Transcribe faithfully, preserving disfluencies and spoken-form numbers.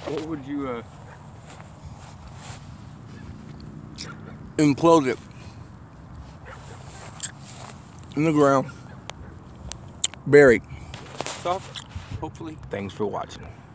What would you uh implode it in the ground, buried. soft? Hopefully. Thanks for watching.